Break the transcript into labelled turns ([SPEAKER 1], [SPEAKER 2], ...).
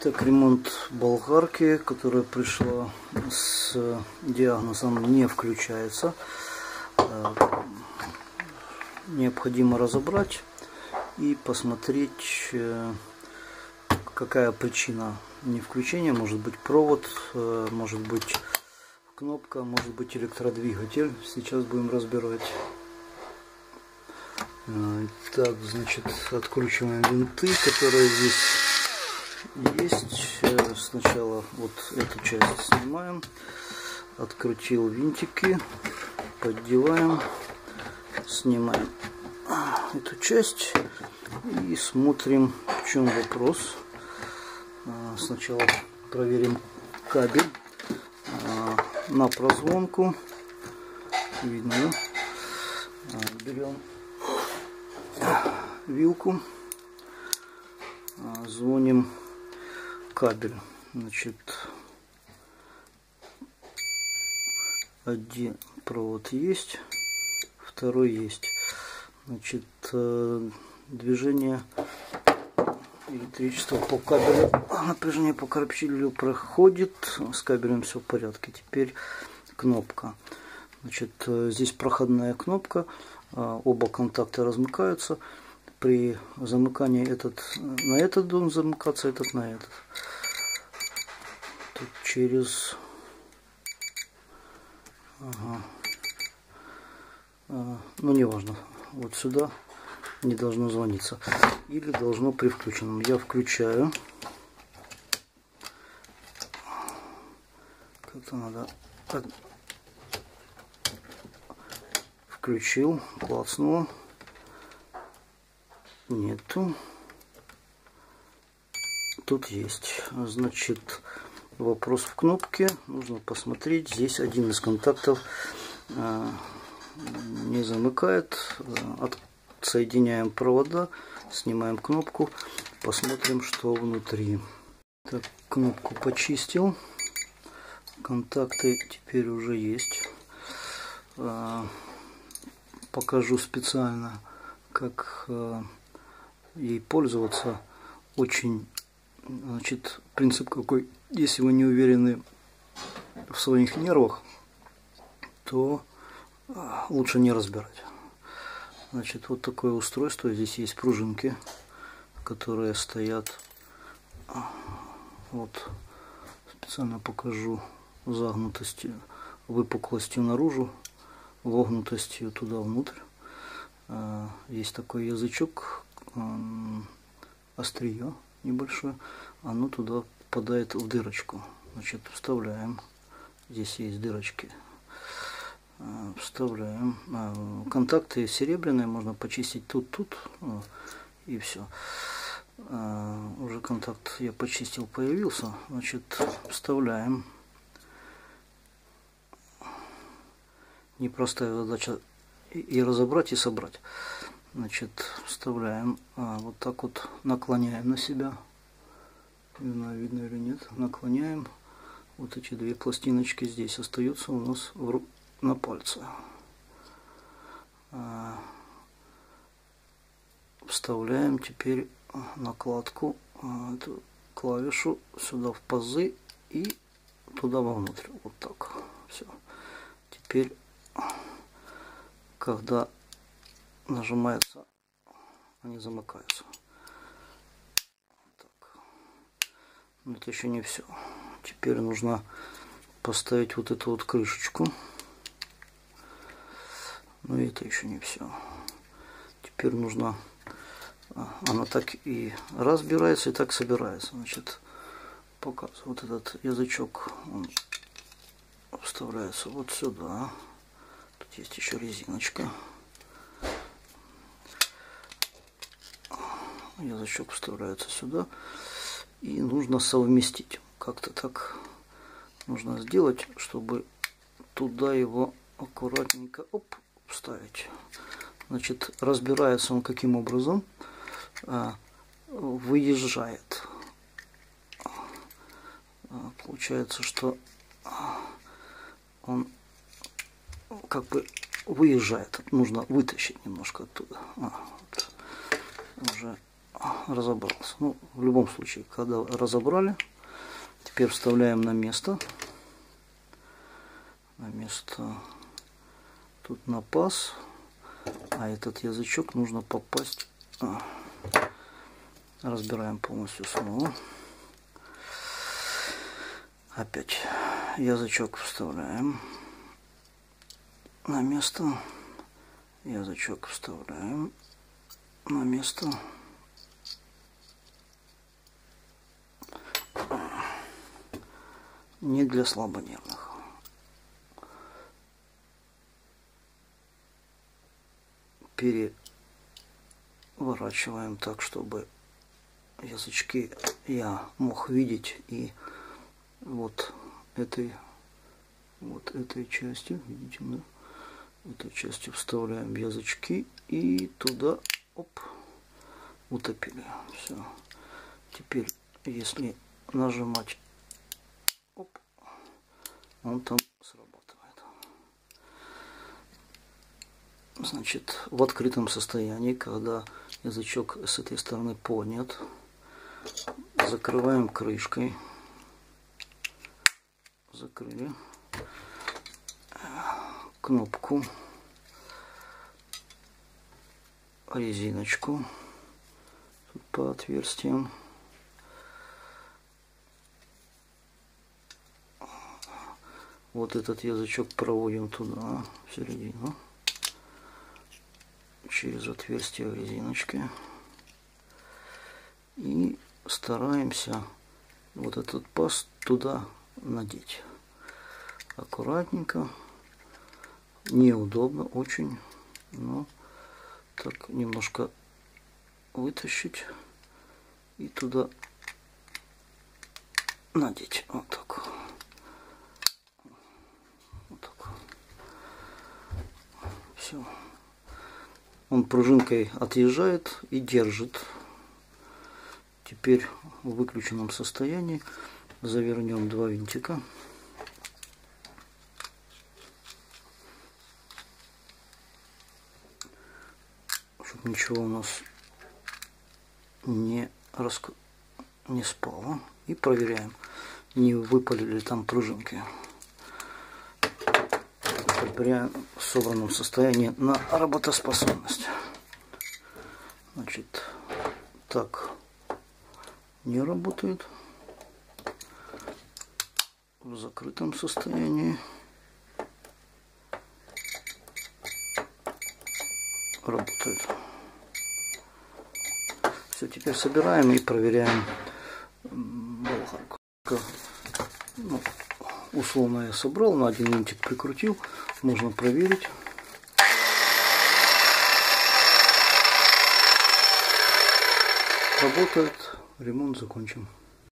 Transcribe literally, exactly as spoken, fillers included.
[SPEAKER 1] Так, ремонт болгарки, которая пришла с диагнозом «не включается». Необходимо разобрать и посмотреть, какая причина не включения. Может быть провод, может быть кнопка, может быть электродвигатель. Сейчас будем разбирать. Так, значит, откручиваем винты, которые здесь есть. Сначала вот эту часть снимаем, открутил винтики, поддеваем, снимаем эту часть и смотрим, в чем вопрос. Сначала проверим кабель на прозвонку. Видно, да? Берем вилку, звоним кабель. Значит, один провод есть, второй есть. Значит, движение электричества по кабелю, напряжение по кабелю проходит, с кабелем все в порядке. Теперь кнопка. Значит, здесь проходная кнопка, оба контакта размыкаются. При замыкании этот на этот должен замыкаться, этот на этот. Тут через ага. а, ну не важно, вот сюда не должно звониться или должно при включенном. Я включаю. Как-то надо так. Включил, клацнуло. Нету. Тут есть. Значит, вопрос в кнопке. Нужно посмотреть. Здесь один из контактов э, не замыкает. Отсоединяем провода, снимаем кнопку, посмотрим, что внутри. Так, кнопку почистил. Контакты теперь уже есть. Э, покажу специально, как э, ей пользоваться. Очень, значит, принцип какой: если вы не уверены в своих нервах, то лучше не разбирать. Значит, вот такое устройство. Здесь есть пружинки, которые стоят. Вот, специально покажу загнутостью, выпуклостью наружу, вогнутостью туда внутрь. Есть такой язычок, острие небольшое, оно туда попадает в дырочку. Значит, вставляем. Здесь есть дырочки. Вставляем. Контакты серебряные, можно почистить тут, тут и все. Уже контакт я почистил, появился. Значит, вставляем. Непростая задача и разобрать, и собрать. Значит, вставляем, а, вот так вот наклоняем на себя. Не знаю, видно или нет. Наклоняем. Вот эти две пластиночки здесь остаются у нас в ру... на пальце. А, вставляем теперь накладку, а, эту клавишу сюда в пазы и туда вовнутрь. Вот так. Все. Теперь, когда нажимается, они замыкаются. Так. Но это еще не все. Теперь нужно поставить вот эту вот крышечку. Но это еще не все. Теперь нужно, она так и разбирается, и так собирается. Значит, показываю. Вот этот язычок, он вставляется вот сюда. Тут есть еще резиночка. Язычок вставляется сюда. И нужно совместить. Как-то так нужно сделать, чтобы туда его аккуратненько оп, вставить. Значит, разбирается он каким образом. Выезжает. Получается, что он как бы выезжает. Нужно вытащить немножко оттуда. А, вот. Уже разобрался. Ну, в любом случае, когда разобрали, теперь вставляем на место. На место. Тут на паз. А этот язычок нужно попасть. А. Разбираем полностью снова. Опять язычок вставляем на место. Язычок вставляем на место. Не для слабонервных. Переворачиваем так, чтобы язычки я мог видеть, и вот этой вот этой частью, видите, да? Этой частью вставляем язычки и туда, оп, утопили. Все. Теперь, если нажимать, оп, он там срабатывает. Значит, в открытом состоянии, когда язычок с этой стороны поднят, закрываем крышкой. Закрыли. Кнопку. Резиночку. Тут по отверстиям. Вот этот язычок проводим туда, в середину. Через отверстие резиночки. И стараемся вот этот паз туда надеть. Аккуратненько. Неудобно очень, но так немножко вытащить и туда надеть. Вот так. Вот так. Все. Он пружинкой отъезжает и держит. Теперь в выключенном состоянии завернем два винтика. Чтобы ничего у нас не, раск... не спало. И проверяем, не выпали ли там пружинки. Проверяем в собранном состоянии на работоспособность. Значит, так не работает. В закрытом состоянии работает. Все, теперь собираем и проверяем болгарку. Ну, условно я собрал, на один винтик прикрутил, можно проверить. Работает, ремонт закончен.